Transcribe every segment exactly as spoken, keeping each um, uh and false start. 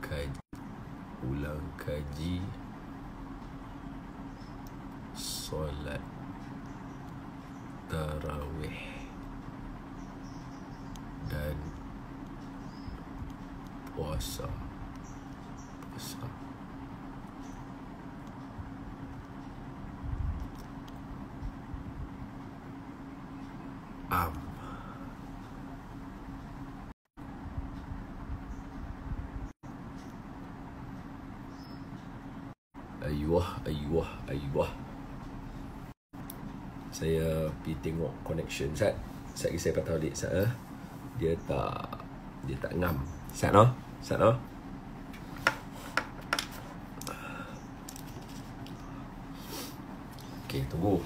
kaji, ulang kaji solat tarawih dan puasa puasa am ayuh ayuh ayuh saya pergi tengok connection Sat. Sat saya patah balik Sat eh? Dia tak Dia tak ngam Sat no Sat no Okay, tunggu.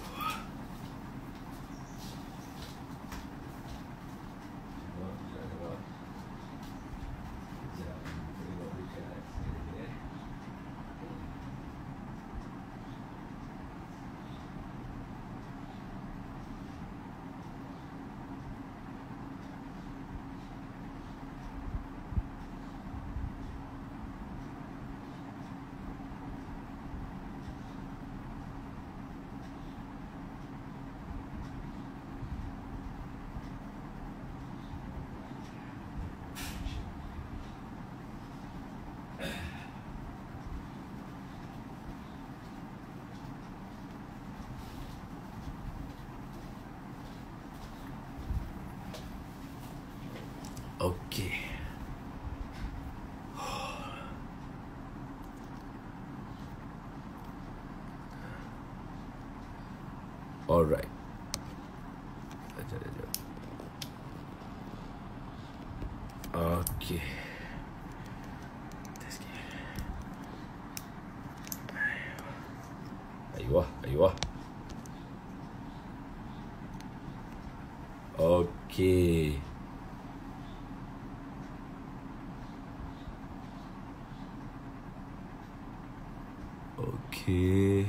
Okay. Alright. Okay. Ayuh, ayuh. Okay. Okay.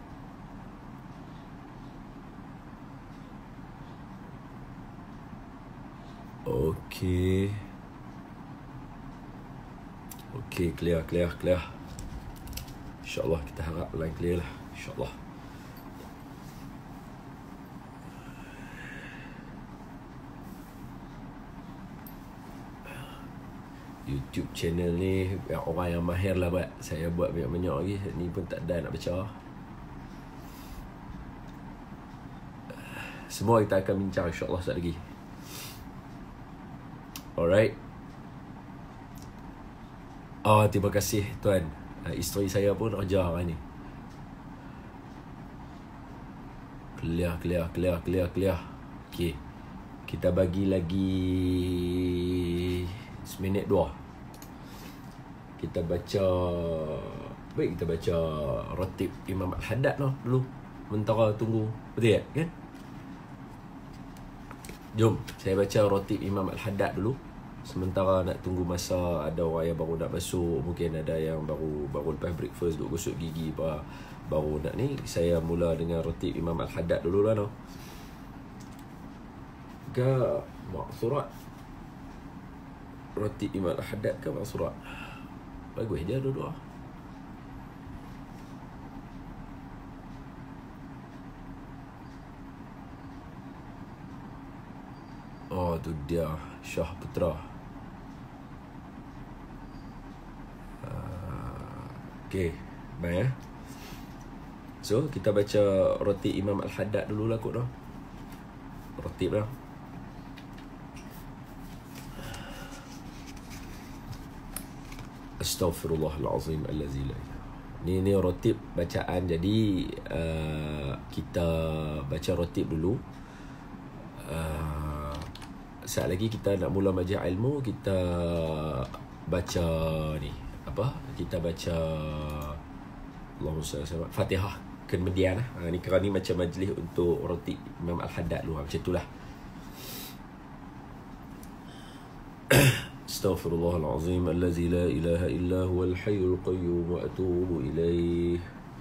Okay. Okay, clear, clear, clear. InsyaAllah kita harap line clear lah. InsyaAllah. YouTube channel ni orang yang mahir lah buat. Saya buat banyak-banyak lagi. Ni pun tak ada nak baca. Semua kita akan bincang insyaAllah sekejap lagi. Alright. Oh, terima kasih tuan. Isteri saya pun ajar hari ni. Clear, clear, clear, clear, clear. Okay. Kita bagi lagi seminit dua. Kita baca, baik kita baca Ratib Imam Al-Haddad no, dulu. Sementara tunggu. Betul tak? Kan? Jom, saya baca Ratib Imam Al-Haddad dulu. Sementara nak tunggu masa ada orang yang baru nak masuk, mungkin ada yang baru baru lepas breakfast duk gosok gigi apa baru nak ni. Saya mula dengan Ratib Imam Al-Haddad dulu lah no. Ke mak surat Ratib Imam Al-Haddad ke mak surat? Bagus je dua-dua. Oh tu dia Shah Putra. uh, Okay, baik eh. So kita baca Ratib Imam Al-Haddad dulu lah kot no. Ratib lah. Astaghfirullahalazim allazi la ilaha. Ni ni ratib bacaan. Jadi uh, kita baca ratib dulu. Uh, Saat lagi kita nak mula majlis ilmu, kita baca ni apa? Kita baca Allahumma salli ala Fatihah kemudian lah. Ha, ni kerana ni macam majlis untuk Ratib Imam Al-Haddad dulu. Macam itulah. Astaghfirullahalazim allazi la ilaha illa huwal hayyul qayyum wa atubu ilaih.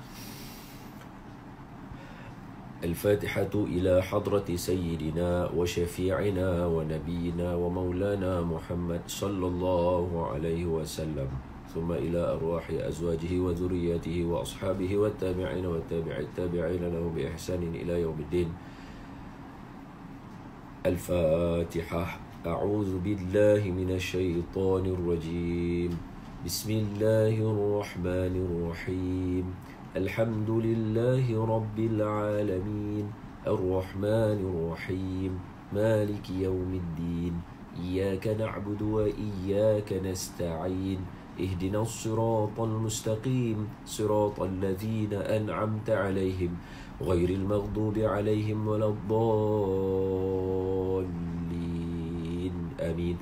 الفاتحة إلى حضرة سيدنا وشفيعنا ونبينا ومولانا محمد صلى الله عليه وسلم. ثم إلى أرواح أزواجه وذرياته وأصحابه والتابعين والتابع التابعين لهم بإحسان إلى يوم الدين. الفاتحة. أعوذ بالله من الشيطان الرجيم. بسم الله الرحمن الرحيم. الحمد لله رب العالمين الرحمن الرحيم مالك يوم الدين إياك نعبد وإياك نستعين اهدنا الصراط المستقيم صراط الذين أنعمت عليهم غير المغضوب عليهم ولا الضالين آمين.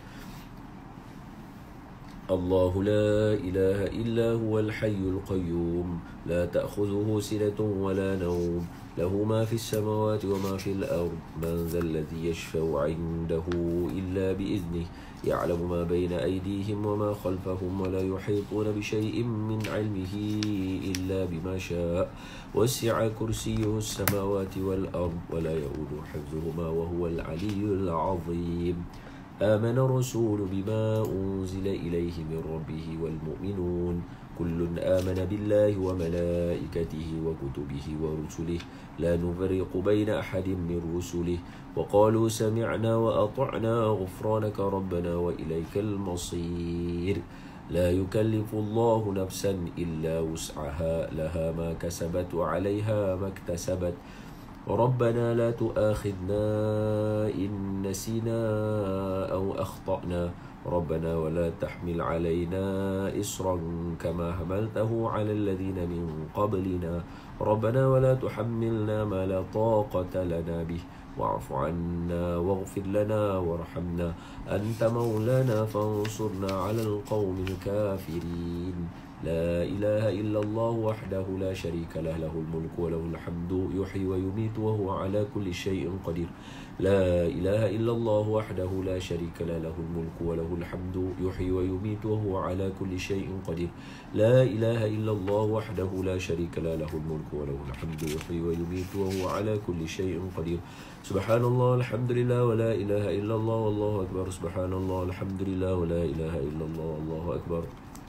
الله لا إله إلا هو الحي القيوم لا تأخذه سنة ولا نوم له ما في السماوات وما في الأرض من ذا الذي يشفع عنده إلا بإذنه يعلم ما بين أيديهم وما خلفهم ولا يحيطون بشيء من علمه إلا بما شاء وسع كرسيه السماوات والأرض ولا يؤود حفظهما وهو العلي العظيم. آمن الرسول بما أنزل إليه من ربه والمؤمنون كل آمن بالله وملائكته وكتبه ورسله لا نفرق بين أحد من رسله وقالوا سمعنا وأطعنا غفرانك ربنا وإليك المصير. لا يكلف الله نفسا إلا وسعها لها ما كسبت وعليها ما اكتسبت ربنا لا تؤاخذنا إن نسينا أو أخطأنا ربنا ولا تحمل علينا إصرا كما حملته على الذين من قبلنا ربنا ولا تحملنا ما لا طاقة لنا به واعف عنا واغفر لنا وارحمنا أنت مولانا فانصرنا على القوم الكافرين. لا إله إلا الله وحده لا شريك له له الملك وله الحمد يحيي ويميت وهو على كل شيء قدير. لا إله إلا الله وحده لا شريك له له الملك وله الحمد يحيي ويميت وهو على كل شيء قدير. لا إله إلا الله وحده لا شريك له له الملك وله الحمد يحيي ويميت وهو على كل شيء قدير. سبحان الله الحمد لله ولا إله إلا الله والله أكبر. سبحان الله الحمد لله ولا إله إلا الله والله أكبر.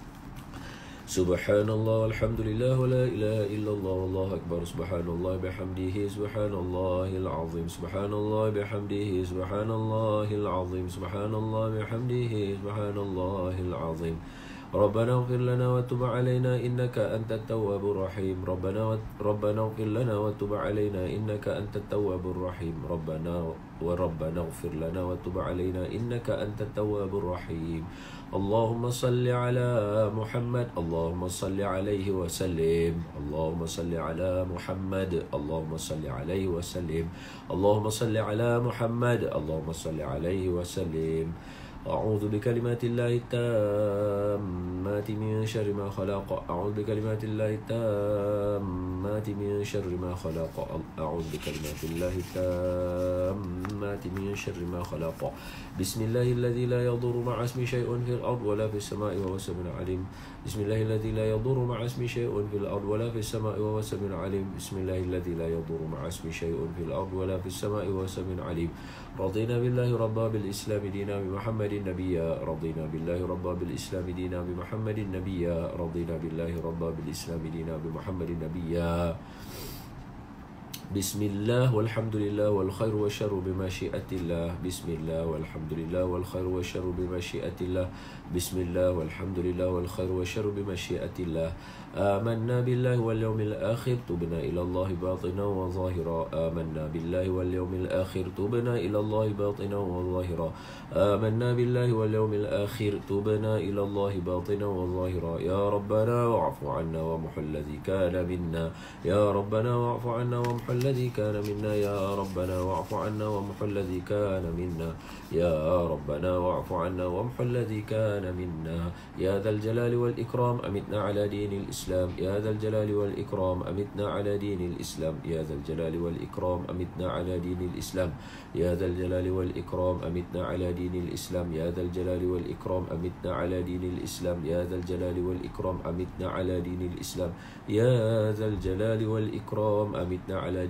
سبحان الله والحمد لله ولا إله إلا الله والله أكبر. سبحان الله بحمده سبحان الله العظيم سبحان الله بحمده سبحان الله العظيم سبحان الله بحمده سبحان الله العظيم. ربنا اغفر لنا وتب علينا إنك أنت التواب الرحيم. ربنا ربنا اغفر لنا وتب علينا إنك أنت التواب الرحيم. ربنا وربنا اغفر لنا وتب علينا إنك أنت التواب الرحيم. اللهم صل على محمد اللهم صل عليه وسلم اللهم صل على محمد اللهم صل عليه وسلم اللهم صل على محمد اللهم صل عليه وسلم. أعوذ بكلمات الله التامات من شر ما خلق أعوذ بكلمات الله التامات من شر ما خلق أعوذ بكلمات الله التامات من شر ما خلق. بسم الله الذي لا يضر مع اسمه شيء في الأرض ولا في السماء وهو السميع العليم. بسم الله الذي لا يضر مع اسمه شيء في الأرض ولا في السماء وهو السميع العليم. بسم الله الذي لا يضر مع اسمه شيء في الأرض ولا في السماء وهو السميع العليم. رضينا بالله ربا بالإسلام دينا بمحمد نبيا رضينا بالله ربا بالإسلام دينا بمحمد نبيا رضينا بالله ربا بالإسلام دينا بمحمد نبيا. بسم الله والحمد لله والخير والشر بمشيئة الله. بسم الله والحمد لله والخير والشر بمشيئة الله. بسم الله والحمد لله والخير والشر بمشيئة الله. آمنا بالله واليوم الآخر تبنا إلى الله باطنا وظاهرا. آمنا بالله واليوم الآخر تبنا إلى الله باطنا وظاهرا. آمنا بالله واليوم الآخر تبنا إلى الله باطنا وظاهرا. يا ربنا واعف عنا وامح الذي كان منا. يا ربنا واعف عنا وامح الذي كان منا. يا ربنا واعف عنا وامح الذي كان منا. يا ربنا واعف عنا وامح الذي كان منا. يا ذا الجلال والإكرام أمتنا على دين الإسلام. يا ذا الجلال والإكرام أمتنا على دين الإسلام. يا ذا الجلال والإكرام أمتنا على دين الإسلام. يا ذا الجلال والإكرام أمتنا على دين الإسلام. يا ذا الجلال والإكرام أمتنا على دين الإسلام. يا ذا الجلال والإكرام أمتنا على دين الإسلام. يا ذا الجلال والإكرام أمتنا على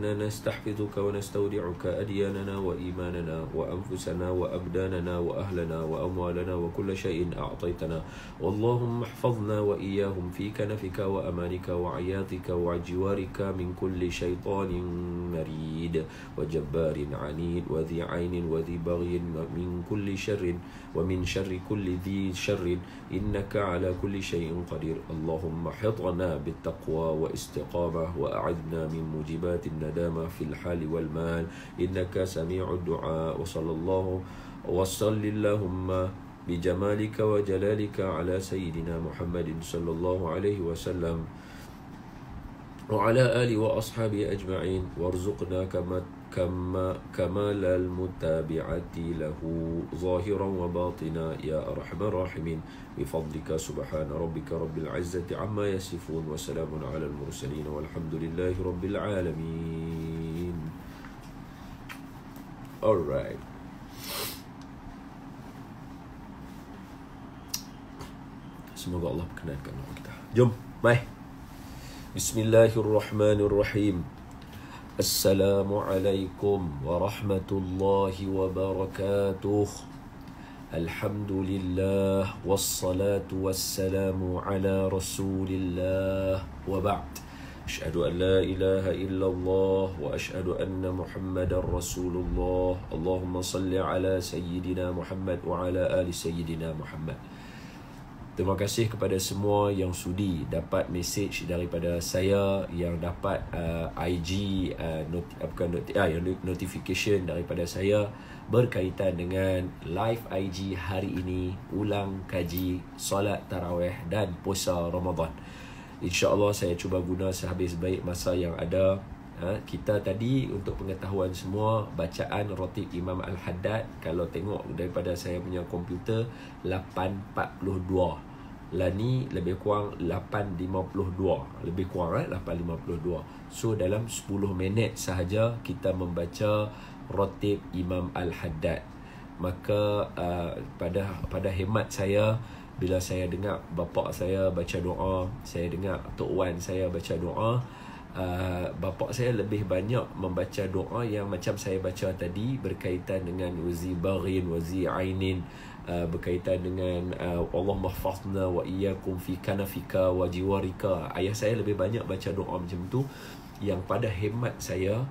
إنا نستحفظك ونستودعك أدياننا وإيماننا وأنفسنا وأبداننا وأهلنا وأموالنا وكل شيء أعطيتنا واللهم احفظنا وإياهم في كنفك وأمانك وعياطك وجوارك من كل شيطان مريد وجبار عنيد وذي عين وذي بغي من كل شر ومن شر كل ذي شر إنك على كل شيء قدير اللهم حطنا بالتقوى واستقامة وأعذنا من موجبات الندامة في الحال والمال إنك سميع الدعاء وصلى الله وصل اللهم بجمالك وجلالك على سيدنا محمد صلى الله عليه وسلم وعلى آله وأصحابه أجمعين وارزقنا كما كما كمال المتابعة له ظاهرا وباطنا يا أرحم الراحمين بفضلك سبحان ربك رب العزة عما يصفون وسلام على المرسلين والحمد لله رب العالمين. Alright. Semoga Allah perkenankan kita. Jom, mai. Bismillahirrahmanirrahim. Assalamualaikum warahmatullahi wabarakatuh. Alhamdulillah wassalatu wassalamu ala Rasulillah wa ba'd. Asyhadu an la ilaha illallah wa asyhadu anna Muhammadar Rasulullah. Allahumma salli ala sayyidina Muhammad wa ala ali sayyidina Muhammad. Terima kasih kepada semua yang sudi dapat message daripada saya, yang dapat uh, I G uh, noti- bukan noti- ah, yang notification daripada saya berkaitan dengan live I G hari ini, ulang kaji solat tarawih dan puasa Ramadan. InsyaAllah saya cuba guna sehabis baik masa yang ada. Ha, kita tadi untuk pengetahuan semua, bacaan Ratib Imam Al-Haddad, kalau tengok daripada saya punya komputer, lapan empat puluh dua. Lah ni lebih kurang lapan lima puluh dua. Lebih kurang eh, lapan lima puluh dua. So dalam sepuluh minit sahaja kita membaca Ratib Imam Al-Haddad. Maka uh, pada pada hemat saya, bila saya dengar bapa saya baca doa, saya dengar Tok Wan saya baca doa, Uh, bapa saya lebih banyak membaca doa yang macam saya baca tadi, berkaitan dengan wazi baghin, wazi ainin, uh, berkaitan dengan uh, Allah mahfazna wa iyyakum fi kanafika wa jiwarika. Ayah saya lebih banyak baca doa macam tu, yang pada hemat saya,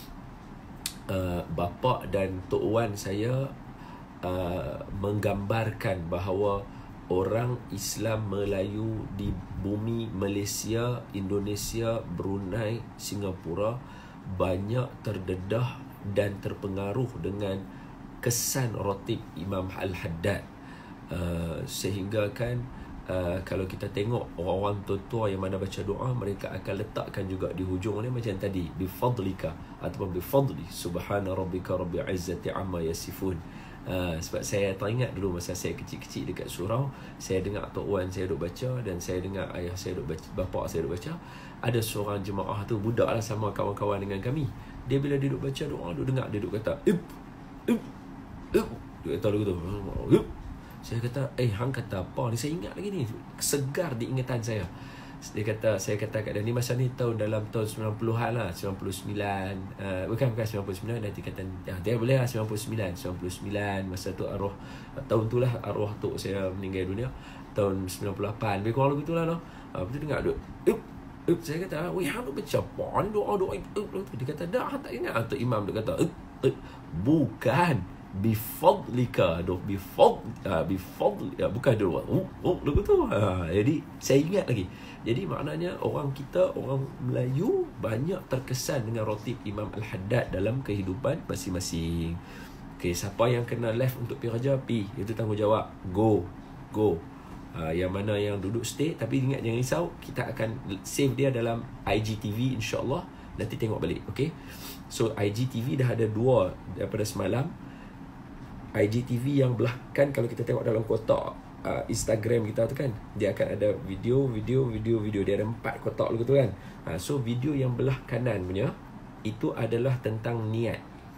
uh, bapa dan Tok Wan saya uh, menggambarkan bahawa orang Islam Melayu di bumi Malaysia, Indonesia, Brunei, Singapura banyak terdedah dan terpengaruh dengan kesan Ratib Imam Al-Haddad. Uh, sehingga kan uh, kalau kita tengok orang-orang tua-tua yang mana baca doa, mereka akan letakkan juga di hujung ni macam tadi, bifadlika ataupun bifadli subhana rabbika rabbil izzati amma yasifun. Uh, sebab saya teringat dulu masa saya kecil-kecil dekat surau, saya dengar Tok Wan saya duk baca, dan saya dengar ayah saya duk baca, bapa saya duk baca. Ada seorang jemaah tu, budak lah sama kawan-kawan dengan kami. Dia bila dia duk baca doa, duk dengar dia duk kata ip ip ip, dia kata lagu tu ip. Saya kata, eh hang kata apa ni? Saya ingat lagi ni, segar di ingatan saya. Dia kata, saya kata kat dia ni masa ni tahun dalam tahun sembilan puluhan lah, sembilan puluh sembilan, uh, bukan bukan sembilan puluh sembilan, nanti kata ya, dia boleh lah sembilan puluh sembilan, sembilan puluh sembilan, masa tu arwah, tahun tu lah arwah tok saya meninggal dunia, tahun sembilan puluh lapan, lebih kurang begitu lah no. Uh, betul dengar duk up up, saya kata, weh hang duk baca apa ni doa doa up. Dia kata, dah hang tak ingat Tok Imam duk kata up up, bukan bifadlika, doh bifad uh, bifadl uh, bukan doa oh oh lagu tu. Ha, jadi saya ingat lagi. Jadi maknanya orang kita, orang Melayu banyak terkesan dengan Ratib Imam Al-Haddad dalam kehidupan masing-masing. Okay, siapa yang kena left untuk pergi kerja, pi, itu tanggungjawab, go go. Uh, yang mana yang duduk stay, tapi ingat jangan risau, kita akan save dia dalam I G T V insya-Allah, nanti tengok balik. Okay, so I G T V dah ada dua daripada semalam. I G T V yang belah kan, kalau kita tengok dalam kotak uh, Instagram kita tu kan, dia akan ada video, video, video, video. Dia ada empat kotak lagu tu kan. uh, So video yang belah kanan punya, itu adalah tentang niat.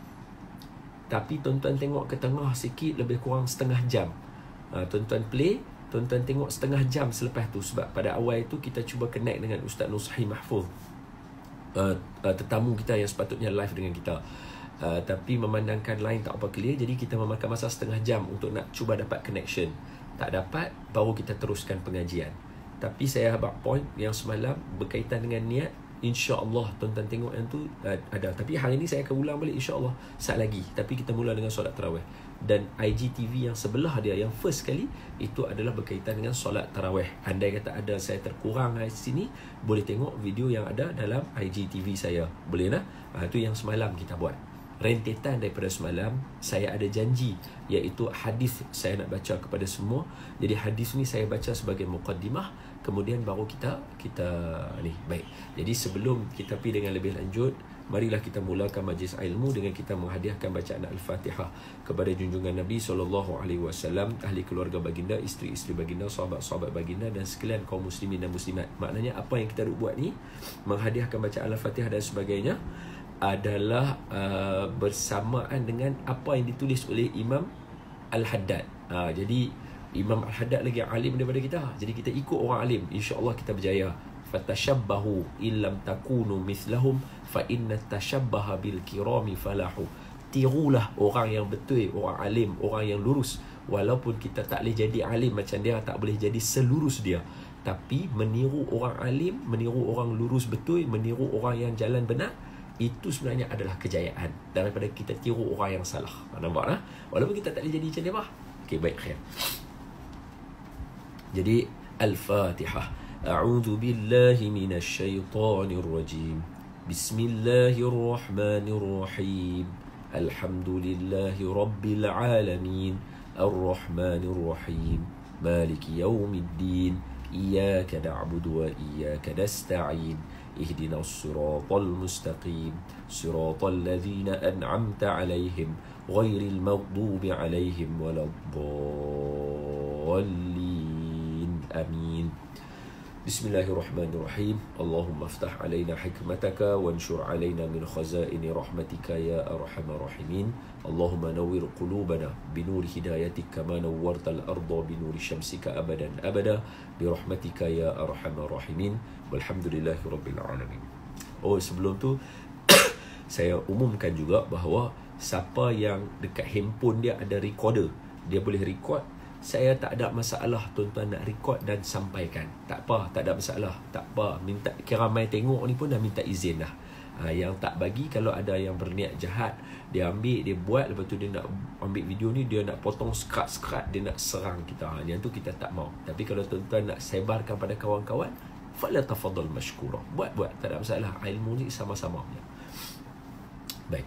Tapi tuan-tuan tengok ke tengah sikit, lebih kurang setengah jam. uh, Tuan-tuan play, tuan-tuan tengok setengah jam selepas tu. Sebab pada awal itu kita cuba connect dengan Ustaz Nushaim Mahfuz. uh, uh, tetamu kita yang sepatutnya live dengan kita. Uh, tapi memandangkan line tak apa clear, jadi kita memakan masa setengah jam untuk nak cuba dapat connection. Tak dapat, baru kita teruskan pengajian. Tapi saya habaq point yang semalam berkaitan dengan niat. InsyaAllah tuan-tuan tengok yang tu uh, ada. Tapi hari ni saya akan ulang balik insyaAllah saat lagi. Tapi kita mula dengan solat tarawih. Dan I G T V yang sebelah dia, yang first kali, itu adalah berkaitan dengan solat tarawih. Andai kata ada saya terkurang di sini, boleh tengok video yang ada dalam I G T V saya. Boleh nah? Uh, itu yang semalam kita buat. Rentetan daripada semalam, saya ada janji, iaitu hadis saya nak baca kepada semua. Jadi hadis ni saya baca sebagai muqaddimah, kemudian baru kita kita ni. Baik. Jadi sebelum kita pergi dengan lebih lanjut, marilah kita mulakan majlis ilmu dengan kita menghadiahkan bacaan Al-Fatihah kepada junjungan Nabi sallallahu alaihi wasallam, ahli keluarga baginda, isteri-isteri baginda, sahabat-sahabat baginda dan sekalian kaum muslimin dan muslimat. Maknanya apa yang kita buat ni, menghadiahkan bacaan Al-Fatihah dan sebagainya, adalah uh, bersamaan dengan apa yang ditulis oleh Imam Al-Haddad. Uh, jadi Imam Al-Haddad lagi alim daripada kita. Jadi kita ikut orang alim, insya-Allah kita berjaya. Fatashabbahu illam takunu mithlahum fa inna tashabbaha bil kirami falahu. Tirulah orang yang betul, orang alim, orang yang lurus. Walaupun kita tak boleh jadi alim macam dia, tak boleh jadi selurus dia, tapi meniru orang alim, meniru orang lurus betul, meniru orang yang jalan benar, itu sebenarnya adalah kejayaan daripada kita tiru orang yang salah. Nampak lah? Walaupun kita tak boleh jadi macam dia bah. Okey, baik, khair. Jadi Al-Fatihah. A'udzu billahi minasy syaithanir rajim. Bismillahirrahmanirrahim. Alhamdulillahi rabbil alamin. Ar-Rahmanir Rahim. Maliki yaumiddin. Iyyaka na'budu wa iyyaka nasta'in. اهدنا الصراط المستقيم صراط الذين أنعمت عليهم غير المغضوب عليهم ولا الضالين آمين. بسم الله الرحمن الرحيم. اللهم افتح علينا حكمتك وانشر علينا من خزائن رحمتك يا أرحم الراحمين. اللهم نور قلوبنا بنور هدايتك كما نورت الأرض بنور شمسك أبدا أبدا برحمتك يا أرحم الراحمين والحمد لله رب العالمين. Oh, sebelum tu saya umumkan juga bahawa siapa yang dekat handphone dia ada recorder, dia boleh record. Saya tak ada masalah tuan-tuan nak record dan sampaikan. Tak apa, tak ada masalah. Tak apa, minta kira mai tengok ni pun dah minta izin dah. Ha, yang tak bagi, kalau ada yang berniat jahat, dia ambil, dia buat, lepas tu dia nak ambil video ni, dia nak potong sekat-sekat, dia nak serang kita. Ha, yang tu kita tak mau. Tapi kalau tuan-tuan nak sebarkan pada kawan-kawan, fala tafadhal mashkura. Buat-buat, tak ada masalah. Ilmu ni sama-sama. Baik.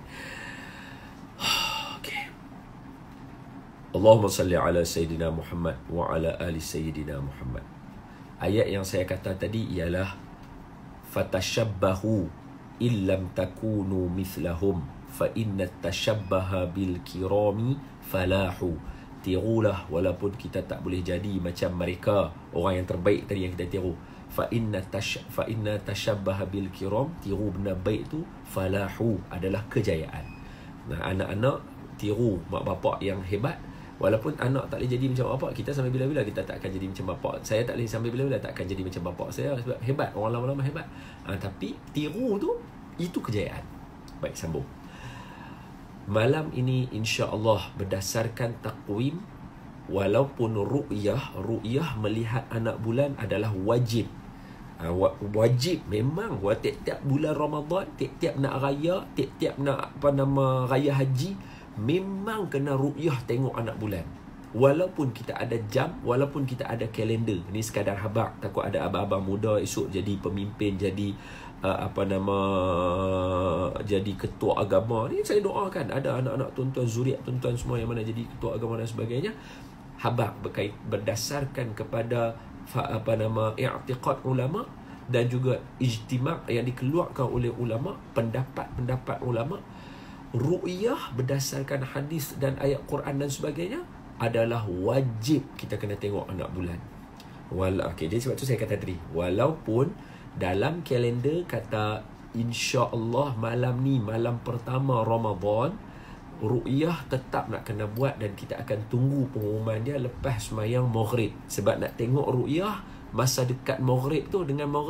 Allahumma salli ala Sayyidina Muhammad wa ala ali Sayyidina Muhammad. Ayat yang saya kata tadi ialah fatashabbahu illam takunu mithlahum fa inna tashabbaha bil kirami falahu. Tirulah walaupun kita tak boleh jadi macam mereka, orang yang terbaik tadi yang kita tiru. Fa inna tash fa inna tashabbaha bil kiram, tiru benda baik tu, falahu adalah kejayaan. Nah, anak-anak tiru mak bapak yang hebat. Walaupun anak tak boleh jadi macam bapak kita, sampai bila-bila kita tak akan jadi macam bapak. Saya tak boleh sampai bila-bila tak akan jadi macam bapak saya sebab hebat, orang lama-lama hebat. Ha, tapi tiru tu, itu kejayaan. Baik, sambung. Malam ini insya-Allah berdasarkan takwim, walaupun ru'yah, ru'yah melihat anak bulan adalah wajib. Ha, wajib memang buat tiap-tiap bulan Ramadan, tiap-tiap nak raya, tiap-tiap nak apa nama raya haji, memang kena ru'yah tengok anak bulan. Walaupun kita ada jam, walaupun kita ada kalender. Ini sekadar habaq, takut ada abang-abang muda esok jadi pemimpin, jadi uh, apa nama jadi ketua agama. Ni saya doakan ada anak-anak tuan-tuan, zuriat tuan-tuan semua yang mana jadi ketua agama dan sebagainya. Habaq berkait berdasarkan kepada apa nama i'tiqad ulama dan juga ijtima' yang dikeluarkan oleh ulama, pendapat-pendapat ulama. Ru'yah berdasarkan hadis dan ayat Quran dan sebagainya adalah wajib kita kena tengok anak bulan. Wala, okay, jadi sebab tu saya kata tadi, walaupun dalam kalender kata insya-Allah malam ni malam pertama Ramadan, ru'yah tetap nak kena buat dan kita akan tunggu pengumuman dia lepas sembahyang maghrib. Sebab nak tengok ru'yah masa dekat maghrib tu dengan maghrib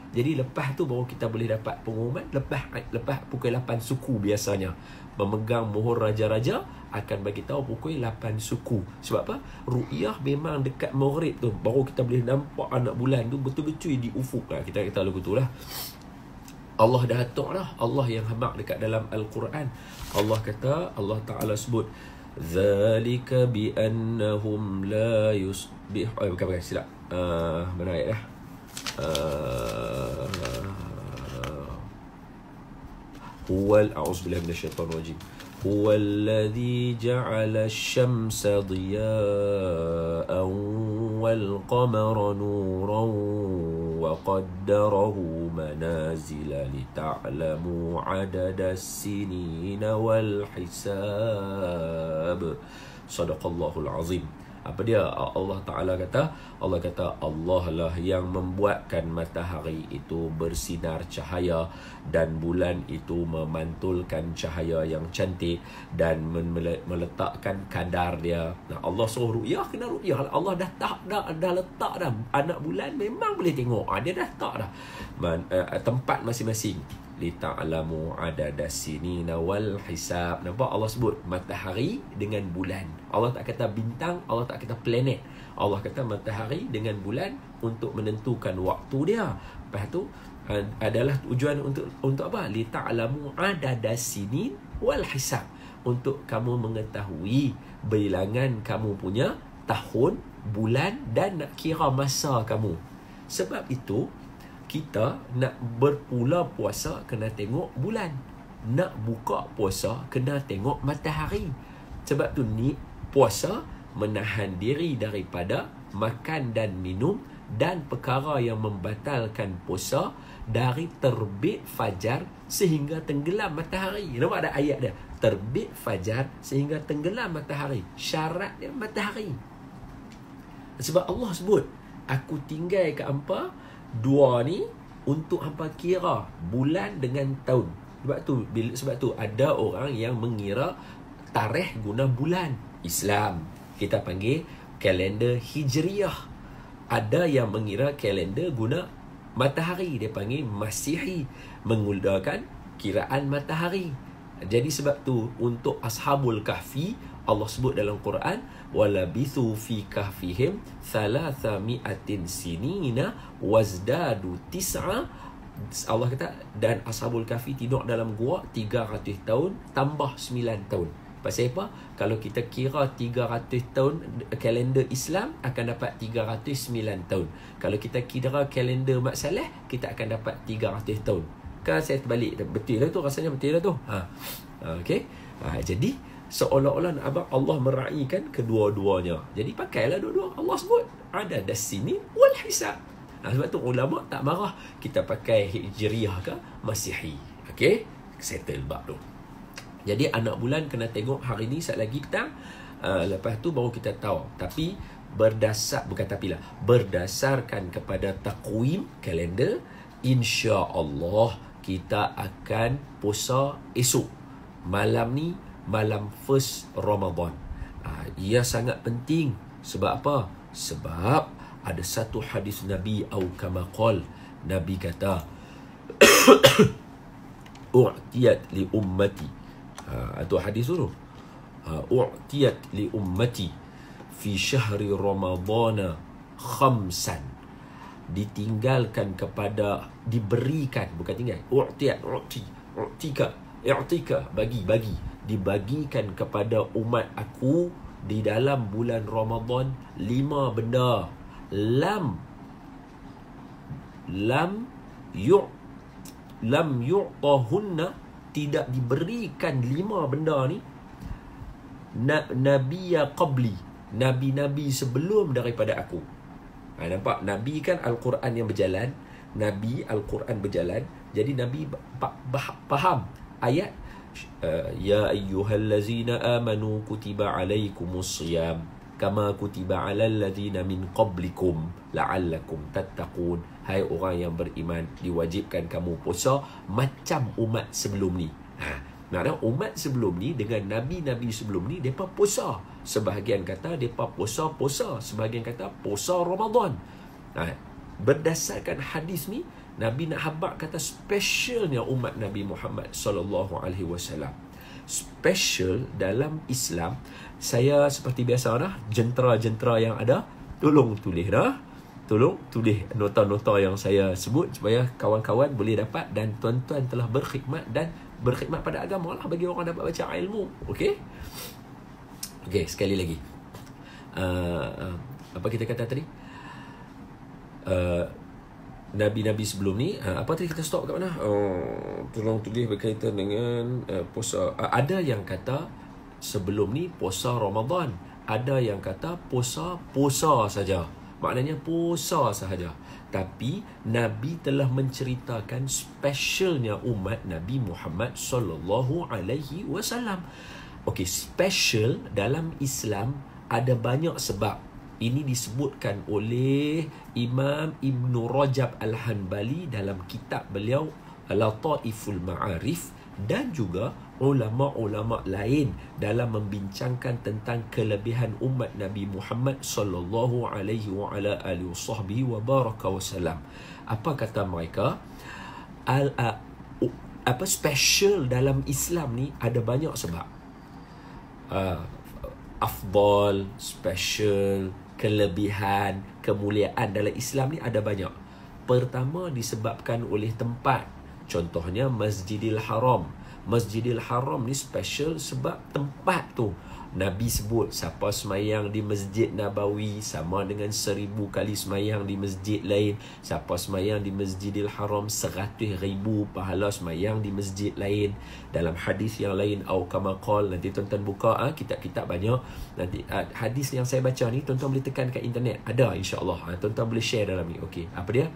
Jadi lepas tu baru kita boleh dapat pengumuman. Lepas lepas pukul lapan suku biasanya. Memegang mohon raja-raja akan bagi tahu pukul lapan suku. Sebab apa? Ru'yah memang dekat maghrib tu baru kita boleh nampak anak bulan tu betul-betul di ufuk lah. Kita kata lagu tu lah. Allah dah atur dah. Allah yang hamak dekat dalam Al-Quran. Allah kata, Allah Ta'ala sebut, Zalika bi'annahum la yusbih. Oh, bukan, bukan, silap. Uh, mana ayat dah? Uh, Huwal, a'udzubillahi minasyaitanir rajim. هو الذي جعل الشمس ضياء والقمر نورا وقدره منازل لتعلموا عدد السنين والحساب صدق الله العظيم. Apa dia? Allah Ta'ala kata, Allah kata Allah lah yang membuatkan matahari itu bersinar cahaya dan bulan itu memantulkan cahaya yang cantik dan meletakkan kadar dia. Nah, Allah suruh ru'yah, kena ru'yah. Allah dah tak dah, dah letak dah anak bulan memang boleh tengok. Ah, dia dah tak dah Man, uh, tempat masing-masing. Lita'lamu adada sinina wal hisab. Nampak Allah sebut matahari dengan bulan. Allah tak kata bintang, Allah tak kata planet. Allah kata matahari dengan bulan untuk menentukan waktu dia. Lepas tu adalah tujuan untuk untuk apa? Lita'lamu adada sinin wal hisab. Untuk kamu mengetahui bilangan kamu punya tahun, bulan dan nak kira masa kamu. Sebab itu kita nak berpula puasa kena tengok bulan. Nak buka puasa kena tengok matahari. Sebab tu ni puasa menahan diri daripada makan dan minum dan perkara yang membatalkan puasa dari terbit fajar sehingga tenggelam matahari. Nampak ada ayat dia? Terbit fajar sehingga tenggelam matahari. Syarat dia matahari. Sebab Allah sebut, aku tinggal ke hampa dua ni untuk hampa kira bulan dengan tahun. Sebab tu bila, sebab tu ada orang yang mengira tarikh guna bulan. Islam kita panggil kalender Hijriah. Ada yang mengira kalender guna matahari, dia panggil Masihi, menggunakan kiraan matahari. Jadi sebab tu untuk Ashabul Kahfi Allah sebut dalam Quran, walabithu fi kahfihim thalatha mi'atin sinina wazdadu tis'a. Allah kata, dan Ashabul Kahfi tidur dalam gua tiga ratus tahun tambah sembilan tahun. Pasal apa? Kalau kita kira tiga ratus tahun kalender Islam akan dapat tiga ratus sembilan tahun. Kalau kita kira kalender Mat Saleh, kita akan dapat tiga ratus tahun. Kan saya terbalik. Betul lah tu, rasanya betul lah tu. Ha. Okey. Ha, jadi seolah-olah abang Allah meraihkan kedua-duanya. Jadi pakailah dua-dua. Allah sebut ada dasini wal hisab. Nah, sebab tu ulama tak marah kita pakai Hijriah ke Masihi. Okey, settle bab tu. Jadi anak bulan kena tengok hari ni saat lagi petang. Uh, lepas tu baru kita tahu. Tapi berdasar bukan tapi lah, berdasarkan kepada takwim kalender, insya-Allah kita akan puasa esok. Malam ni malam first Ramadan. Ha, ia sangat penting. Sebab apa? Sebab ada satu hadis Nabi au kama qal, Nabi kata u'tiyat li ummati. Ha, itu hadis tu. Ha, u'tiyat li ummati fi syahri Ramadana khamsan. Ditinggalkan kepada, diberikan, bukan tinggal. U'tiyat, u'ti, u'tika, i'tika, bagi, bagi. Dibagikan kepada umat aku di dalam bulan Ramadan lima benda. Lam Lam yu Lam yu'tahunna, tidak diberikan lima benda ni na, Nabiya qabli, Nabi-Nabi sebelum daripada aku. Ha, nampak? Nabi kan Al-Quran yang berjalan. Nabi Al-Quran berjalan. Jadi Nabi faham ayat Uh, ya ayyuhallazina amanu kutiba alaikumus siyam kama kutiba alal ladzina min qablikum la'allakum tattaqun. Hai orang yang beriman, diwajibkan kamu puasa macam umat sebelum ni. Ha, maknanya umat sebelum ni dengan nabi-nabi sebelum ni depa puasa. Sebahagian kata depa puasa-puasa, sebahagian kata puasa Ramadan. Ha, berdasarkan hadis ni Nabi nak habaq kata specialnya umat Nabi Muhammad sallallahu alaihi wasallam. Special dalam Islam, saya seperti biasa dah, jentera-jentera yang ada, tolong tulis dah. Tolong tulis nota-nota yang saya sebut supaya kawan-kawan boleh dapat, dan tuan-tuan telah berkhidmat dan berkhidmat pada agama lah bagi orang dapat baca ilmu. Okey? Okey, sekali lagi. Uh, uh, apa kita kata tadi? Uh, Nabi-Nabi sebelum ni, uh, apa tadi kita stop kat mana? Oh, tolong tulis berkaitan dengan uh, puasa. Uh, ada yang kata sebelum ni puasa Ramadan, ada yang kata puasa puasa saja. Maknanya puasa sahaja. Tapi Nabi telah menceritakan specialnya umat Nabi Muhammad sallallahu alaihi wasallam. Okey, special dalam Islam ada banyak sebab. Ini disebutkan oleh Imam Ibn Rajab Al-Hanbali dalam kitab beliau Lataiful Ma'arif, dan juga ulama-ulama lain dalam membincangkan tentang kelebihan umat Nabi Muhammad sallallahu alaihi wa ala alihi wasahbihi wa baraka wasallam. Apa kata mereka? Al uh, apa special dalam Islam ni ada banyak sebab. Uh, afdal, special, kelebihan, kemuliaan dalam Islam ni ada banyak. Pertama disebabkan oleh tempat. Contohnya Masjidil Haram. Masjidil Haram ni special sebab tempat tu. Nabi sebut siapa semayang di Masjid Nabawi sama dengan seribu kali semayang di masjid lain. Siapa semayang di Masjidil Haram seratus ribu pahala semayang di masjid lain. Dalam hadis yang lain, au kama qal, nanti tuan-tuan buka ah, kitab-kitab banyak. Nanti ah, hadis yang saya baca ni tuan-tuan boleh tekan kat internet, ada insya-Allah. Ah, tuan-tuan boleh share dalam ni. Okey, apa dia?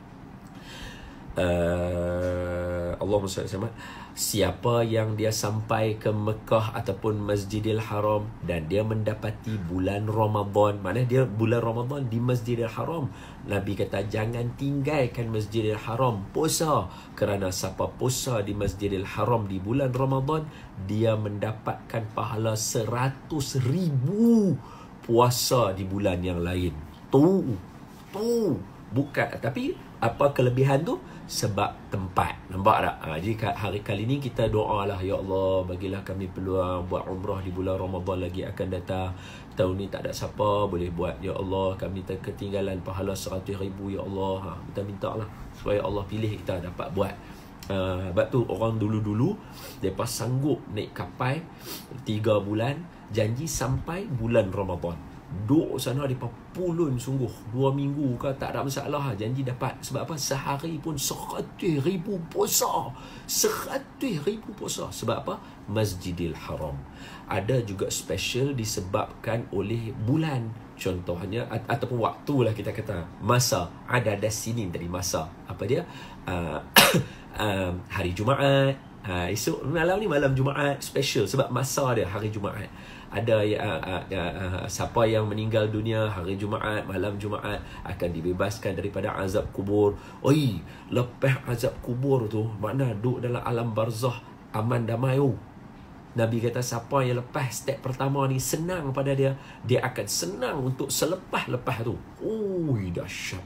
Uh, Allahumma salli alaihi wasallam. Siapa yang dia sampai ke Mekah ataupun Masjidil Haram dan dia mendapati bulan Ramadan, maknanya dia bulan Ramadan di Masjidil Haram, Nabi kata jangan tinggalkan Masjidil Haram puasa, kerana siapa puasa di Masjidil Haram di bulan Ramadan, dia mendapatkan pahala seratus ribu puasa di bulan yang lain. Tu tu bukan, tapi apa kelebihan tu? Sebab tempat. Nampak tak? Ha, jadi hari kali ni kita doa lah, ya Allah bagilah kami peluang buat umrah di bulan Ramadan lagi akan datang. Tahun ni tak ada siapa boleh buat, ya Allah kami ketinggalan pahala seratus ribu, ya Allah. Ha, kita minta lah supaya Allah pilih kita dapat buat. Uh, sebab tu orang dulu-dulu mereka sanggup naik kapal tiga bulan, janji sampai bulan Ramadan. Duk sana mereka pulun sungguh, dua minggu ke tak ada masalah, janji dapat. Sebab apa? Sehari pun seratus ribu puasa. Seratus ribu puasa. Sebab apa? Masjidil Haram. Ada juga special disebabkan oleh bulan. Contohnya ataupun waktu lah kita kata, masa. Ada ada sini dari masa. Apa dia? Uh, uh, hari Jumaat. Uh, esok malam ni malam Jumaat special sebab masa dia hari Jumaat. Ada uh, uh, uh, uh, siapa yang meninggal dunia hari Jumaat, malam Jumaat akan dibebaskan daripada azab kubur. Oi, lepas azab kubur tu makna duduk dalam alam barzah aman damai. Oh, Nabi kata siapa yang lepas step pertama ni senang pada dia, dia akan senang untuk selepas-lepas tu. Oi, dahsyat.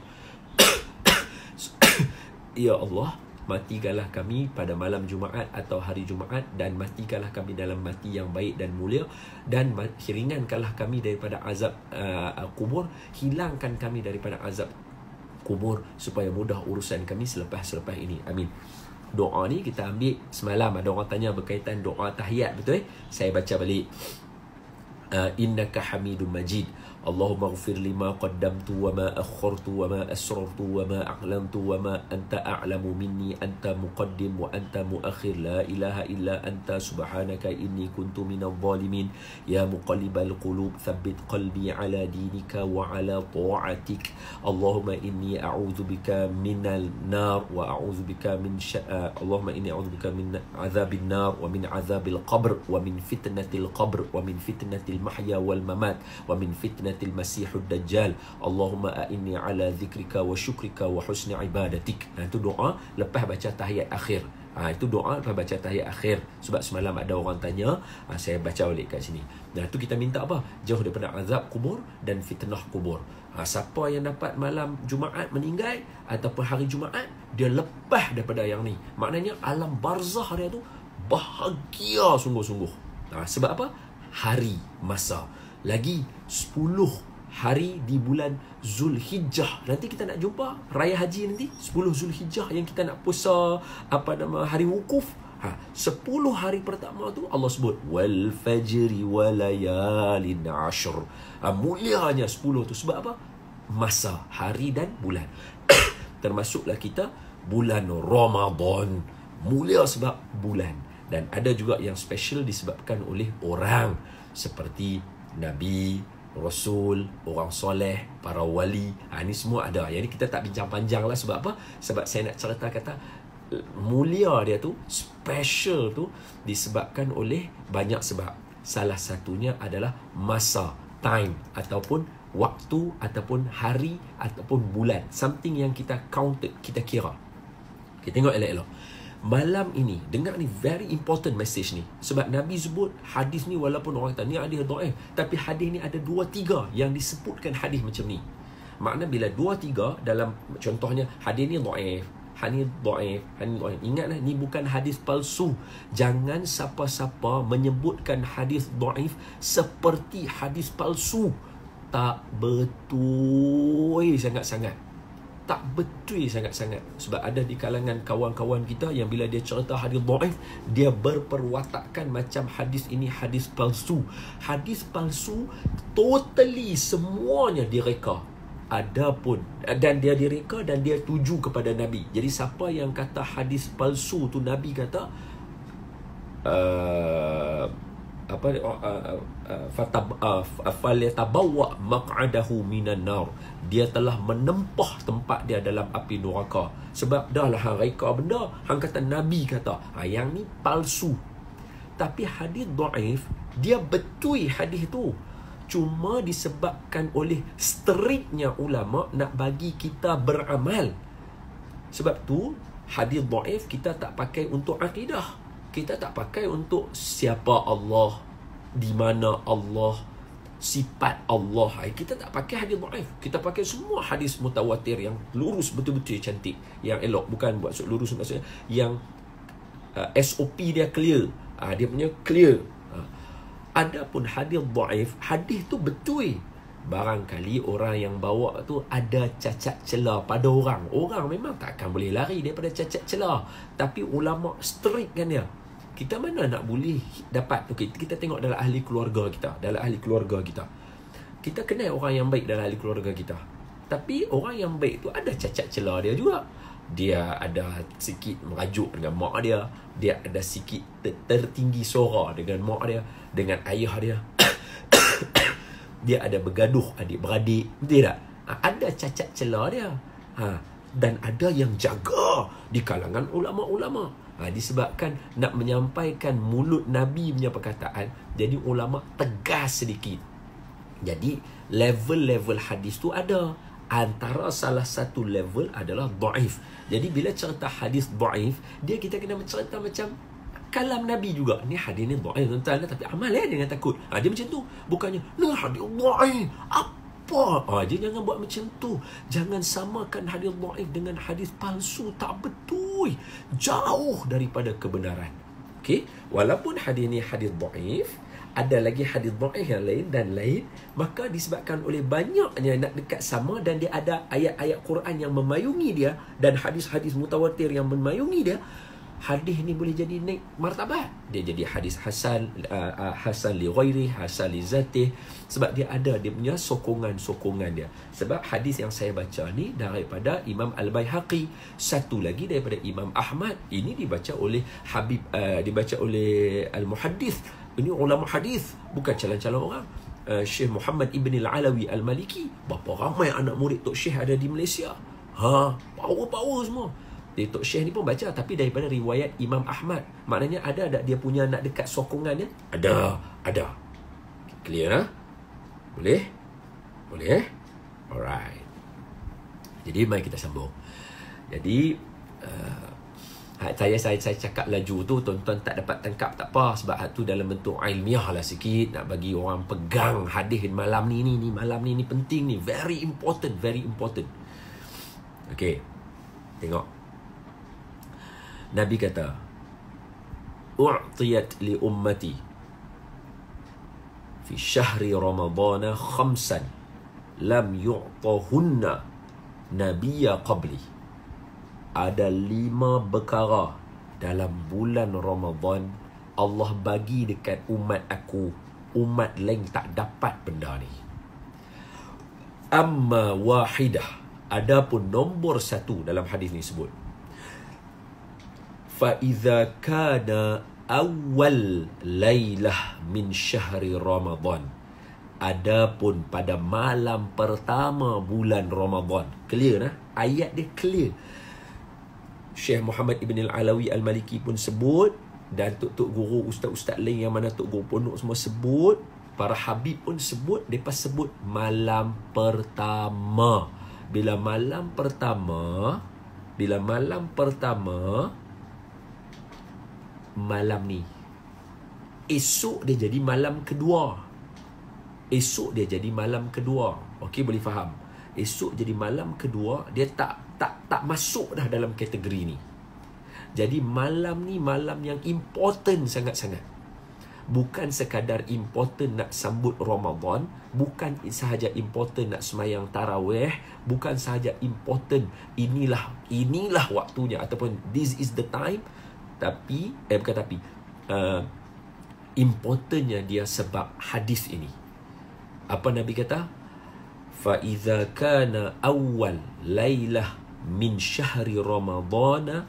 Ya Allah, matikanlah kami pada malam Jumaat atau hari Jumaat, dan matikanlah kami dalam mati yang baik dan mulia, dan ringankanlah kami daripada azab uh, kubur, hilangkan kami daripada azab kubur supaya mudah urusan kami selepas-selepas ini. Amin. Doa ni kita ambil semalam, ada orang tanya berkaitan doa tahiyat, betul eh? Saya baca balik. Uh, innaka Hamidum Majid. Allahumma ghfir lima qaddamtu wa ma akhartu wa ma asrartu wa ma a'lantu wa ma anta a'lamu minni anta muqaddim wa anta muakhir la ilaha illa anta subhanaka inni kuntu minadh dhalimin ya muqallibal qulub thabbit qalbi ala dinika wa ala ta'atik. Allahumma inni a'udzu bika minal nar wa a'udzu bika min sya- Allahumma inni a'udzu bika min azabin nar wa min azabil qabr wa min fitnatil qabr wa min fitnatil mahya wal mamat wa min fitnatil Masihud Dajjal. Allahumma a'inni ala zikrika wa syukrika wa husni ibadatik. Nah, itu doa lepas baca tahiyat akhir. Ha, itu doa lepas baca tahiyat akhir. Sebab semalam ada orang tanya, ha, saya baca balik kat sini. Nah, itu kita minta apa? Jauh daripada azab kubur dan fitnah kubur. Ha, siapa yang dapat malam Jumaat meninggal ataupun hari Jumaat, dia lepas daripada yang ni. Maknanya alam barzah dia tu bahagia sungguh-sungguh. Ha, sebab apa? Hari, masa. Lagi sepuluh hari di bulan Zulhijjah. Nanti kita nak jumpa Raya Haji nanti, sepuluh Zulhijjah yang kita nak puasa apa nama hari wukuf. Ha, sepuluh hari pertama tu Allah sebut wal fajri walayalin ashr. Ha, mulianya sepuluh tu sebab apa? Masa, hari dan bulan. Termasuklah kita bulan Ramadan. Mulia sebab bulan. Dan ada juga yang special disebabkan oleh orang seperti Nabi, Rasul, orang soleh, para wali. Ha, ini semua ada. Jadi kita tak bincang panjang lah. Sebab apa? Sebab saya nak cerita kata mulia dia tu, special tu disebabkan oleh banyak sebab. Salah satunya adalah masa, time, ataupun waktu, ataupun hari, ataupun bulan. Something yang kita counted, kita kira. Kita tengok elok-elok. Malam ini, dengar ni, very important message ni. Sebab Nabi sebut hadis ni, walaupun orang kata ni hadis dhaif, tapi hadis ni ada dua tiga yang disebutkan hadis macam ni. Makna bila dua tiga dalam, contohnya hadis ni dhaif, hadis dhaif, hadis dhaif. Ingatlah, ni bukan hadis palsu. Jangan siapa-siapa menyebutkan hadis dhaif seperti hadis palsu. Tak betul sangat-sangat. Tak betul sangat-sangat. Sebab ada di kalangan kawan-kawan kita yang bila dia cerita hadis dhaif, dia berperwatakan macam hadis ini hadis palsu. Hadis palsu totally semuanya direka. Adapun dan dia direka dan dia tuju kepada Nabi. Jadi siapa yang kata hadis palsu tu, Nabi kata uh, apa uh, uh, fatab uh, falyatabawwa maq'adahu minan nar. Dia telah menempah tempat dia dalam api neraka. Sebab dah lah hang reka benda, hang kata Nabi kata. Ha, yang ni palsu. Tapi hadis dhaif, dia betul hadis tu. Cuma disebabkan oleh striknya ulama nak bagi kita beramal. Sebab tu hadis dhaif kita tak pakai untuk akidah. Kita tak pakai untuk siapa Allah, di mana Allah, sifat Allah. Kita tak pakai hadis dhaif. Kita pakai semua hadis mutawatir yang lurus, betul-betul cantik, yang elok. Bukan buat lurus maksudnya yang uh, S O P dia clear. Uh, dia punya clear. Uh. Adapun hadis dhaif, hadis tu betul. Barangkali orang yang bawa tu ada cacat celah pada orang. Orang memang takkan boleh lari daripada cacat celah. Tapi ulama strict kan dia. Kita mana nak boleh dapat tu? Okay, kita tengok dalam ahli keluarga kita. Dalam ahli keluarga kita, kita kenal orang yang baik dalam ahli keluarga kita. Tapi orang yang baik tu ada cacat celah dia juga. Dia ada sikit merajuk dengan mak dia. Dia ada sikit ter- tertinggi suara dengan mak dia, dengan ayah dia. Dia ada bergaduh adik-beradik. Betul tak? Ha, ada cacat celah dia. Ha, dan ada yang jaga di kalangan ulama-ulama. Ha, disebabkan nak menyampaikan mulut Nabi punya perkataan, jadi ulama tegas sedikit. Jadi level-level hadis tu ada. Antara salah satu level adalah dhaif. Jadi bila cerita hadis dhaif, dia kita kena cerita macam kalam Nabi juga. Ni hadis ni dhaif tuan-tuan, tapi amal eh jangan takut. Ha, dia macam tu. Bukannya ni hadis dhaif. Apa? Ha, dia jangan buat macam tu. Jangan samakan hadis dhaif dengan hadis palsu. Tak betul. Jauh daripada kebenaran. Okey, walaupun hadis ni hadis dhaif, ada lagi hadis dhaif yang lain dan lain, maka disebabkan oleh banyaknya nak dekat sama dan dia ada ayat-ayat Quran yang memayungi dia dan hadis-hadis mutawatir yang memayungi dia, hadis ni boleh jadi naik martabat. Dia jadi hadis hasan, uh, uh, hasan li ghairi, hasan li zatih. Sebab dia ada dia punya sokongan-sokongan dia. Sebab hadis yang saya baca ni daripada Imam Al-Baihaqi, satu lagi daripada Imam Ahmad. Ini dibaca oleh Habib, uh, dibaca oleh Al-Muhaddith. Ini ulama hadis, bukan calon-calon orang. Uh, Syekh Muhammad Ibn Al-Alawi Al-Maliki. Berapa ramai anak murid Tok Syekh ada di Malaysia. Ha, power-power semua. Dia Tok Syekh ni pun baca, tapi daripada riwayat Imam Ahmad. Maknanya ada tak dia punya nak dekat sokongannya? Ada, ada. Clear lah? Boleh? Boleh eh? Alright. Jadi mari kita sambung. Jadi uh, saya, saya saya cakap laju tu, tuan-tuan tak dapat tangkap tak apa, sebab tu dalam bentuk ilmiah lah sikit, nak bagi orang pegang hadis malam ni ni ni malam ni ni penting ni, very important, very important. Okey. Tengok. Nabi kata, u'tiyat li ummati fi syahri ramadana khamsan lam yu'tahunna nabiyya qabli. Ada lima perkara dalam bulan Ramadan Allah bagi dekat umat aku, umat lain tak dapat benda ni. Amma wahidah, adapun nombor satu dalam hadis ni sebut, fa idza kana awal lailah min syahri Ramadan, adapun pada malam pertama bulan Ramadan. Clear nah? Ayat dia clear. Syekh Muhammad Ibn Al-Alawi Al-Maliki pun sebut, dan tok-tok guru, ustaz-ustaz lain yang mana tok guru pondok semua sebut, para habib pun sebut. Mereka sebut malam pertama. Bila malam pertama, bila malam pertama malam ni, esok dia jadi malam kedua. Esok dia jadi malam kedua. Okey, boleh faham? Esok jadi malam kedua, dia tak tak tak masuk dah dalam kategori ni. Jadi malam ni malam yang important sangat-sangat. Bukan sekadar important nak sambut Ramadan, bukan sahaja important nak semayang tarawih, bukan sahaja important inilah inilah waktunya ataupun this is the time, tapi eh bukan tapi uh, importantnya dia sebab hadis ini. Apa Nabi kata? Fa idza kana awwal lailah min syahri ramadana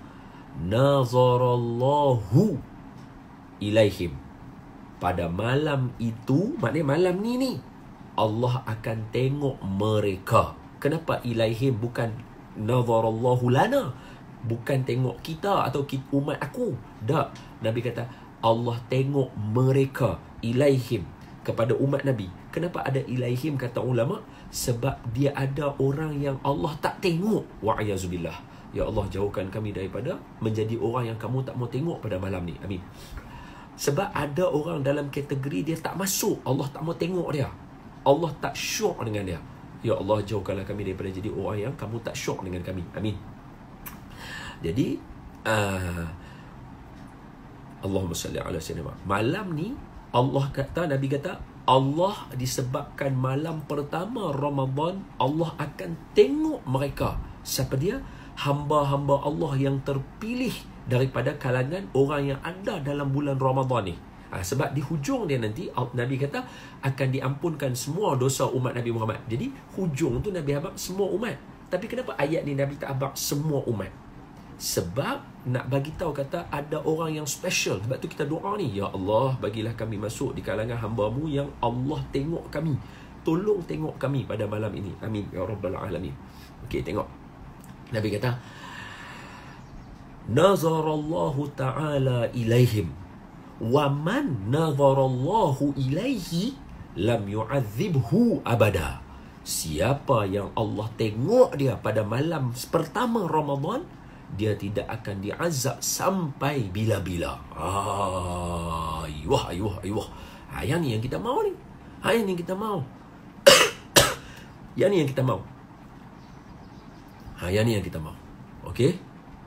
nazarallahu ilaihim. Pada malam itu, maknanya malam ni ni Allah akan tengok mereka. Kenapa ilaihim bukan nazarallahu lana? Bukan tengok kita atau kita, umat aku. Tak. Nabi kata Allah tengok mereka, ilaihim, kepada umat Nabi. Kenapa ada ilaihim kata ulama? Sebab dia ada orang yang Allah tak tengok. Wa'ayazubillah. Ya Allah, jauhkan kami daripada menjadi orang yang kamu tak mau tengok pada malam ni. Amin. Sebab ada orang dalam kategori dia tak masuk, Allah tak mau tengok dia, Allah tak syok dengan dia. Ya Allah, jauhkanlah kami daripada jadi orang yang kamu tak syok dengan kami. Amin. Jadi uh, Allahumma salli ala sayyidina. Malam ni Allah kata, Nabi kata, Allah disebabkan malam pertama Ramadan, Allah akan tengok mereka. Siapa dia? Hamba-hamba Allah yang terpilih daripada kalangan orang yang ada dalam bulan Ramadan ni. Ha, sebab di hujung dia nanti Nabi kata akan diampunkan semua dosa umat Nabi Muhammad. Jadi hujung tu Nabi habaq semua umat. Tapi kenapa ayat ni Nabi tak habaq semua umat? Sebab nak bagi tahu kata ada orang yang special. Sebab tu kita doa ni, ya Allah, bagilah kami masuk di kalangan hamba-Mu yang Allah tengok kami. Tolong tengok kami pada malam ini. Amin ya rabbal alamin. Okey, tengok. Nabi kata, nazarallahu ta'ala ilaihim wa man nazarallahu ilaihi lam yu'adzibhu abada. Siapa yang Allah tengok dia pada malam pertama Ramadan, dia tidak akan diazab sampai bila-bila. Ah, ayuh, ayuh, ayuh. Ha, yang ni yang kita mau ni. Ha, yang ni kita mau. Yang ni yang kita mau. Ha, yang ni yang kita mau. Okey?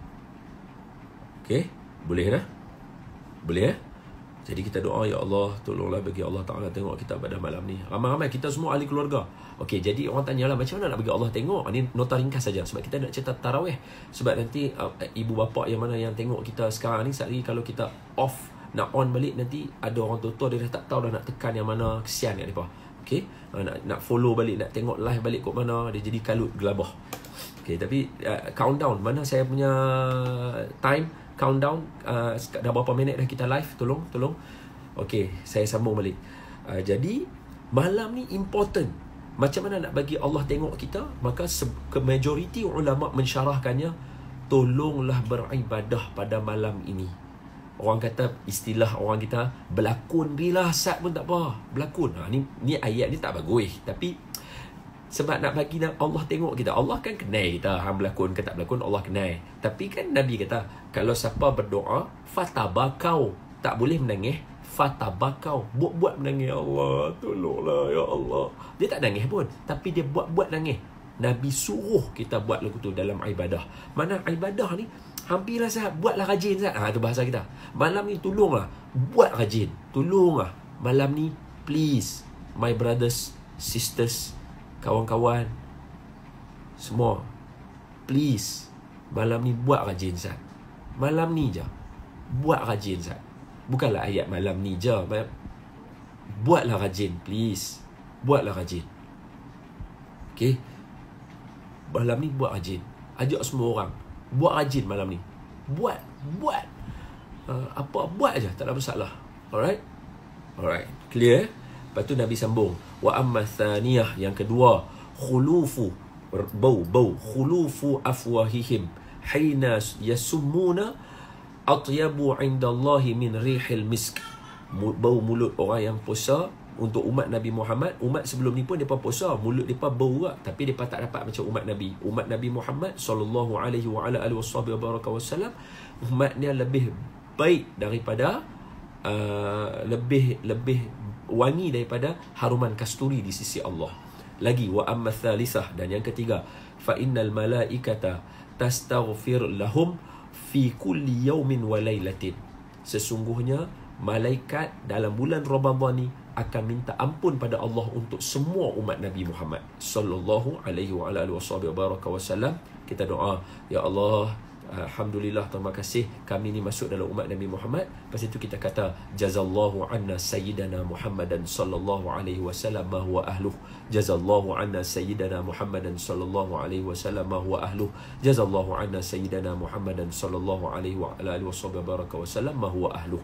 Okey? Boleh dah? Boleh eh? Jadi kita doa, ya Allah, tolonglah bagi Allah Ta'ala tengok kita pada malam ni. Ramai-ramai kita semua ahli keluarga. Okey, jadi orang tanyalah macam mana nak bagi Allah tengok? Ini nota ringkas saja sebab kita nak cerita tarawih. Sebab nanti uh, ibu bapa yang mana yang tengok kita sekarang ni, sehari kalau kita off, nak on balik, nanti ada orang tua-tua dia dah tak tahu dah nak tekan yang mana, kesian kat mereka. Okey, uh, nak, nak follow balik, nak tengok live balik kat mana, dia jadi kalut gelabah. Okey, tapi uh, countdown, mana saya punya time countdown, uh, dah berapa minit dah kita live, tolong tolong. Okey, saya sambung balik. Uh, jadi malam ni important. Macam mana nak bagi Allah tengok kita? Maka ke majoriti ulama mensyarahkannya, tolonglah beribadah pada malam ini. Orang kata, istilah orang kita, berlakon bila sat pun tak apa, berlakon. Ha, ni ni ayat ni tak bagus, tapi sebab nak bagi Allah tengok kita. Allah kan kenal kita, hang berlakon ke tak berlakon, Allah kenal. Tapi kan Nabi kata, kalau siapa berdoa, fatabakau, tak boleh menangis, fatabakau, buat-buat menangis, ya Allah, tolonglah ya Allah. Dia tak nangis pun, tapi dia buat-buat nangis. Nabi suruh kita buat lagu tu dalam ibadah. Mana ibadah ni, Hampirlah Zat, buatlah rajin Zat. Ha, tu bahasa kita. Malam ni tolonglah, buat rajin. Tolonglah. Malam ni, please. My brothers, sisters, kawan-kawan, semua. Please. Malam ni buat rajin Zat. Malam ni je. Buat rajin Zat. Bukanlah ayat malam ni je. Buatlah rajin, please. Buatlah rajin. Okay. Malam ni buat rajin. Ajak semua orang buat rajin malam ni. Buat, buat. Uh, apa buat aja, tak ada masalah. Alright? Alright. Clear? Lepas tu Nabi sambung, wa amma thaniyah, yang kedua, khulufu, bau bau khulufu afwahihim hina yasummuna atyabu indallahi min rihil misk. Bau mulut orang yang puasa. Untuk umat Nabi Muhammad, umat sebelum ni pun mereka puasa, mulut mereka bau juga, tapi mereka tak dapat macam umat Nabi. Umat Nabi Muhammad sallallahu alaihi wa ala alihi wasallam, umatnya lebih baik daripada uh, lebih lebih wangi daripada haruman kasturi di sisi Allah. Lagi, wa amma thalithah, dan yang ketiga, fa innal malaikata tastaghfir lahum fi kulli yawmin wa lailatin. Sesungguhnya malaikat dalam bulan Ramadan ni akan minta ampun pada Allah untuk semua umat Nabi Muhammad sallallahu alaihi wa alihi wasallam. Kita doa, ya Allah, alhamdulillah, terima kasih kami ni masuk dalam umat Nabi Muhammad. Lepas itu kita kata, jazallahu anna sayyidana Muhammadan sallallahu alaihi wasallam ma huwa ahluh. Jazallahu anna sayyidana Muhammadan sallallahu alaihi wasallam ma huwa ahluh. Jazallahu anna sayyidana Muhammadan sallallahu alaihi wa alihi wasallam ma huwa ahluh.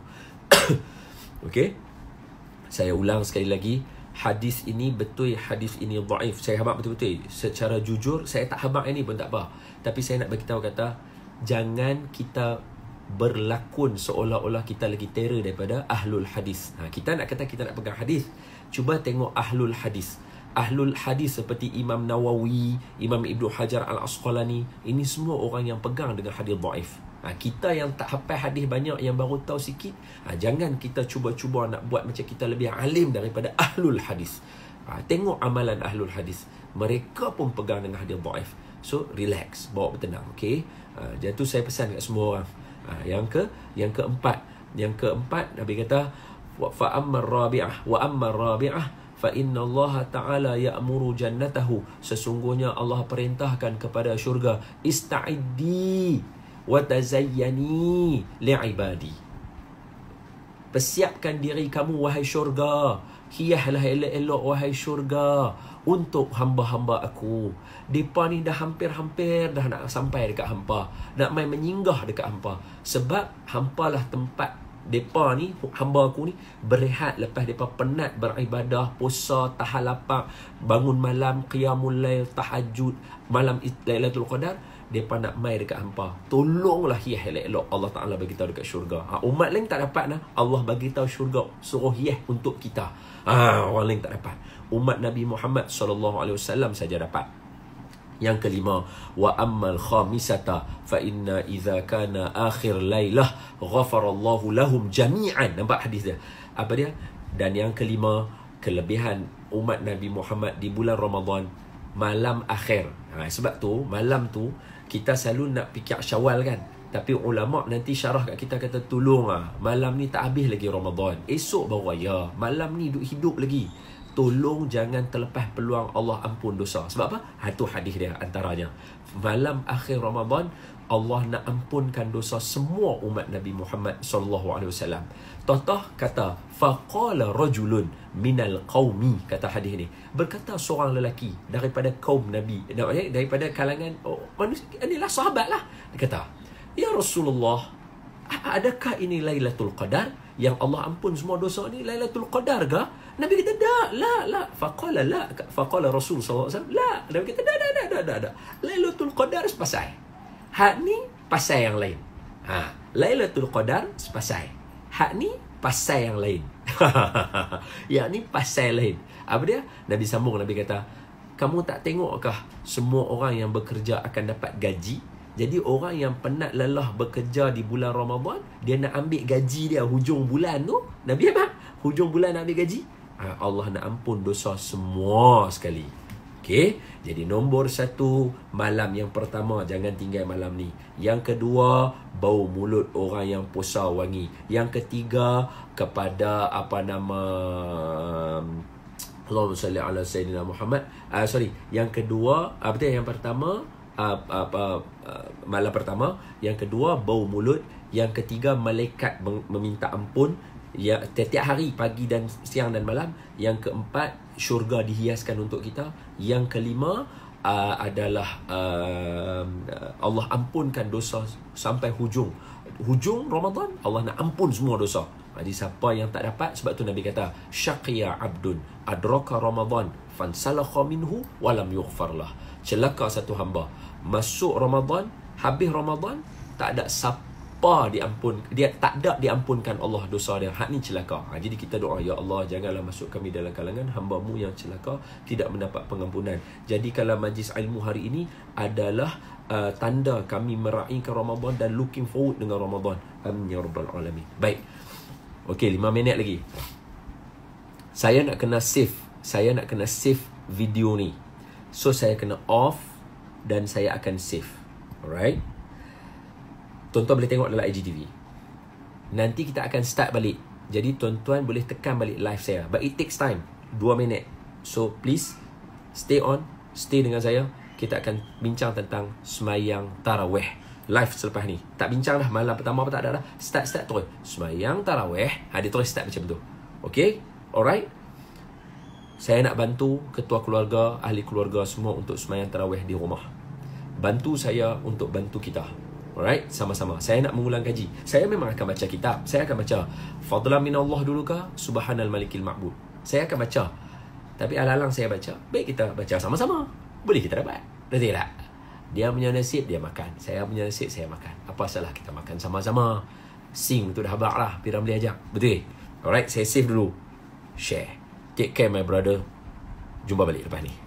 Okey. Saya ulang sekali lagi, hadis ini betul, hadis ini dhaif. Saya habaq betul-betul. Secara jujur, saya tak habaq ini pun tak apa. Tapi saya nak bagi tahu kata, jangan kita berlakon seolah-olah kita lagi terror daripada ahlul hadis. Ha, kita nak kata kita nak pegang hadis. Cuba tengok ahlul hadis. Ahlul hadis seperti Imam Nawawi, Imam Ibnu Hajar Al-Asqalani, ini semua orang yang pegang dengan hadis dhaif. Ha, kita yang tak hafal hadis banyak, yang baru tahu sikit, ha, jangan kita cuba-cuba nak buat macam kita lebih alim daripada ahlul hadis. Ha, tengok amalan ahlul hadis, mereka pun pegang dengan hadis dhaif. So relax, bawa bertenang, okey. Ha, jadi tu saya pesan kat semua orang. Ha, yang ke yang keempat, yang keempat Nabi kata, fa ammar rabi'ah wa ammar rabi'ah fa inna Allah Ta'ala ya'muru jannatahu. Sesungguhnya Allah perintahkan kepada syurga, ista'iddi wa tazayyani li'ibadi. Persiapkan diri kamu wahai syurga, hiaslah elok-elok wahai syurga untuk hamba-hamba aku. Depa ni dah hampir-hampir dah nak sampai dekat hampa, nak main menyinggah dekat hampa. Sebab hampalah tempat depa ni, hamba aku ni, berehat lepas depa penat beribadah, puasa, tahan lapar, bangun malam, qiyamul lail, tahajud, malam Lailatul Qadar. Depa nak mai dekat hampa, tolonglah hias elok-elok. Allah Ta'ala bagi tahu dekat syurga. Ha, umat lain tak dapat nah. Allah bagi tahu syurga, suruh hias untuk kita. Ha, orang lain tak dapat. Umat Nabi Muhammad sallallahu alaihi wasallam saja dapat. Yang kelima, wa ammal khamisata fa inna idza kana akhir lailah ghafarallahu lahum jami'an. Nampak hadis dia? Apa dia? Dan yang kelima, kelebihan umat Nabi Muhammad di bulan Ramadan, malam akhir. Ha, sebab tu malam tu kita selalu nak fikir Syawal kan. Tapi ulama nanti syarah kat kita kata, tolong ah, malam ni tak habis lagi Ramadan, esok baru raya, malam ni duk hidup lagi. Tolong jangan terlepas peluang Allah ampun dosa. Sebab apa? Ha, tu hadis dia antaranya. Malam akhir Ramadan, Allah nak ampunkan dosa semua umat Nabi Muhammad sallallahu alaihi wasallam. Totoh kata, faqala rajulun minal qaumi, kata hadis ni, berkata seorang lelaki daripada kaum Nabi, daripada kalangan oh, manusia, inilah sahabat lah. Dia kata, ya Rasulullah, adakah ini Lailatul Qadar? Yang Allah ampun semua dosa ni Lailatul Qadar ke? Nabi kata, dah, la, la. Faqala la, faqala Rasul sallallahu alaihi wasallam, la. Nabi kata, dah, dah, dah, dah, dah, dah. Lailatul Qadar sepasai. Hak ni pasai yang lain. Ha, Lailatul Qadar sepasai. Hak ni pasai yang lain. Yang ni pasai lain. Apa dia? Nabi sambung, Nabi kata, kamu tak tengokkah semua orang yang bekerja akan dapat gaji? Jadi orang yang penat lelah bekerja di bulan Ramadan, dia nak ambil gaji dia hujung bulan tu. Nabi apa? Hujung bulan nak ambil gaji. Ha, Allah nak ampun dosa semua sekali. Okey, jadi nombor satu, malam yang pertama jangan tinggal malam ni. Yang kedua, bau mulut orang yang puasa wangi. Yang ketiga, kepada apa nama Allahumma salli ala Sayyidina Muhammad. Uh, sorry, yang kedua, uh, betul yang pertama uh, uh, uh, uh, malam pertama, yang kedua bau mulut, yang ketiga malaikat meminta ampun ya setiap hari pagi dan siang dan malam. Yang keempat, syurga dihiaskan untuk kita. Yang kelima uh, adalah uh, Allah ampunkan dosa sampai hujung hujung Ramadan. Allah nak ampun semua dosa. Jadi siapa yang tak dapat, sebab tu Nabi kata syaqiya abdun adraka Ramadan fansalakha minhu walam yughfarlah. Celaka satu hamba masuk Ramadan, habis Ramadan tak ada siapa diampun, dia tak ada diampunkan Allah dosa dia. Hak ni celaka. Ha, jadi kita doa, ya Allah janganlah masuk kami dalam kalangan hamba-Mu yang celaka tidak mendapat pengampunan. Jadi kalau majlis ilmu hari ini adalah uh, tanda kami meraihkan Ramadan dan looking forward dengan Ramadan. Amin ya rabbal alamin. Baik. Okey, lima minit lagi. Saya nak kena save, saya nak kena save video ni. So saya kena off dan saya akan save. Alright. Tuan-tuan boleh tengok dalam I G T V. Nanti kita akan start balik. Jadi tuan-tuan boleh tekan balik live saya. But it takes time. Dua minit. So please stay on. Stay dengan saya. Kita akan bincang tentang semayang tarawih. Live selepas ni. Tak bincang dah. Malam pertama apa tak ada dah. Start-start terus. Semayang tarawih. Ha, dia terus start macam tu. Okay? Alright? Saya nak bantu ketua keluarga, ahli keluarga semua untuk semayang tarawih di rumah. Bantu saya untuk bantu kita. Alright, sama-sama. Saya nak mengulang kaji. Saya memang akan baca kitab. Saya akan baca Fadlan minallah dulu ke Subhanal Malikil Ma'bud. Saya akan baca. Tapi alang-alang saya baca, baik kita baca sama-sama. Boleh kita dapat. Betul tak? Dia punya nasib, dia makan. Saya punya nasib, saya makan. Apa salah kita makan sama-sama. Sing tu dah habak lah. Pira boleh ajak. Betul? Alright, saya save dulu. Share. Take care my brother. Jumpa balik lepas ni.